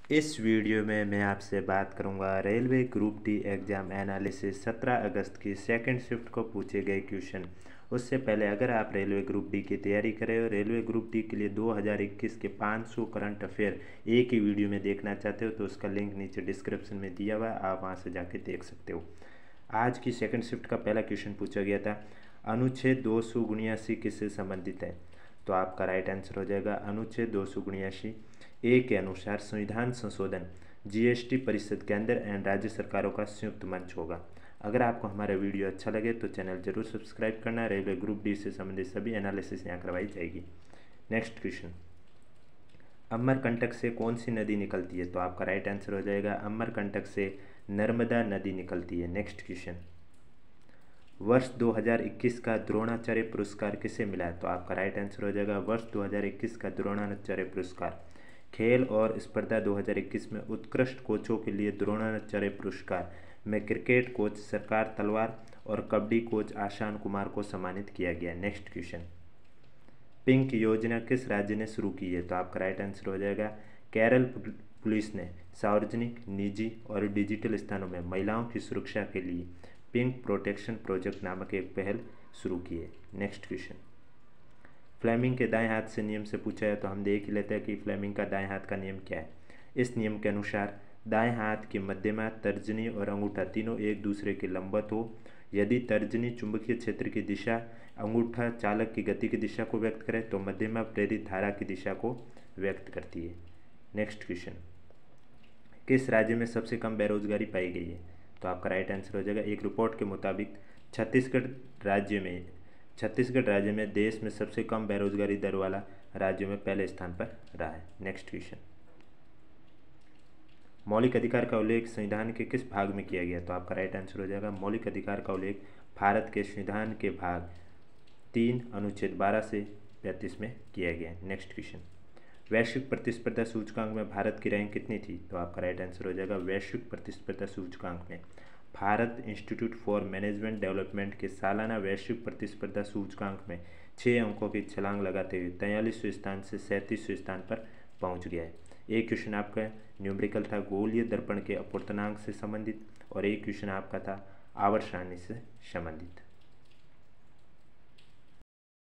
इस वीडियो में मैं आपसे बात करूंगा railway group D exam analysis 17 अगस्त की सेकंड शिफ्ट को पूछे गए क्वेश्चन। उससे पहले अगर आप रेलवे ग्रुप डी की तैयारी कर रहे हो, रेलवे ग्रुप डी के लिए 2021 के 500 करंट अफेयर एक ही वीडियो में देखना चाहते हो तो उसका लिंक नीचे डिस्क्रिप्शन में दिया हुआ है, आप वहाँ से जाके देख सकते हो। आज की सेकंड शिफ्ट का पहला क्वेश्चन पूछा गया था, अनुच्छेद 279 किससे संबंधित है? तो आपका राइट आंसर हो जाएगा अनुच्छेद 279 ए के अनुसार संविधान संशोधन जीएसटी परिषद केंद्र एंड राज्य सरकारों का संयुक्त मंच होगा। अगर आपको हमारा वीडियो अच्छा लगे तो चैनल जरूर सब्सक्राइब करना। रेलवे ग्रुप डी से संबंधित सभी एनालिसिस यहाँ करवाई जाएगी। नेक्स्ट क्वेश्चन, अमरकंटक से कौन सी नदी निकलती है? तो आपका राइट आंसर हो जाएगा अमरकंटक से नर्मदा नदी निकलती है। नेक्स्ट क्वेश्चन, वर्ष 2021 का द्रोणाचार्य पुरस्कार किसे मिला है? तो आपका राइट आंसर हो जाएगा वर्ष 2021 का द्रोणाचार्य पुरस्कार खेल और स्पर्धा 2021 में उत्कृष्ट कोचों के लिए द्रोणाचार्य पुरस्कार में क्रिकेट कोच सरकार तलवार और कबड्डी कोच आशान कुमार को सम्मानित किया गया। नेक्स्ट क्वेश्चन, पिंक योजना किस राज्य ने शुरू की है? तो आपका राइट आंसर हो जाएगा केरल पुलिस ने सार्वजनिक, निजी और डिजिटल स्थानों में महिलाओं की सुरक्षा के लिए पिंक प्रोटेक्शन प्रोजेक्ट नामक एक पहल शुरू की है। नेक्स्ट क्वेश्चन, फ्लेमिंग के दाएं हाथ से नियम से पूछा है तो हम देख ही लेते हैं कि फ्लेमिंग का दाएं हाथ का नियम क्या है। इस नियम के अनुसार दाएं हाथ की मध्यमा, तर्जनी और अंगूठा तीनों एक दूसरे के लंबवत हो। यदि तर्जनी चुंबकीय क्षेत्र की दिशा, अंगूठा चालक की गति की दिशा को व्यक्त करे तो मध्यमा प्रेरित धारा की दिशा को व्यक्त करती है। नेक्स्ट क्वेश्चन, किस राज्य में सबसे कम बेरोजगारी पाई गई है? तो आपका राइट आंसर हो जाएगा, एक रिपोर्ट के मुताबिक छत्तीसगढ़ राज्य में देश में सबसे कम बेरोजगारी दर वाला राज्यों में पहले स्थान पर रहा है। नेक्स्ट क्वेश्चन, मौलिक अधिकार का उल्लेख संविधान के किस भाग में किया गया? तो आपका राइट आंसर हो जाएगा मौलिक अधिकार का उल्लेख भारत के संविधान के भाग 3 अनुच्छेद 12 से 35 में किया गया है। नेक्स्ट क्वेश्चन, वैश्विक प्रतिस्पर्धा सूचकांक में भारत की रैंक कितनी थी? तो आपका राइट आंसर हो जाएगा वैश्विक प्रतिस्पर्धा सूचकांक में Bharat institute for management development के सालाना वैश्विक प्रतिस्पर्धा सूचकांक में 6 अंकों की छलांग लगाते हुए 43वें स्थान से 37वें स्थान पर पहुंच गया है। एक क्वेश्चन आपका न्यूमेरिकल था गोलीय दर्पण के अपूर्णांक से संबंधित और एक क्वेश्चन आपका था आवर्त सारणी से संबंधित।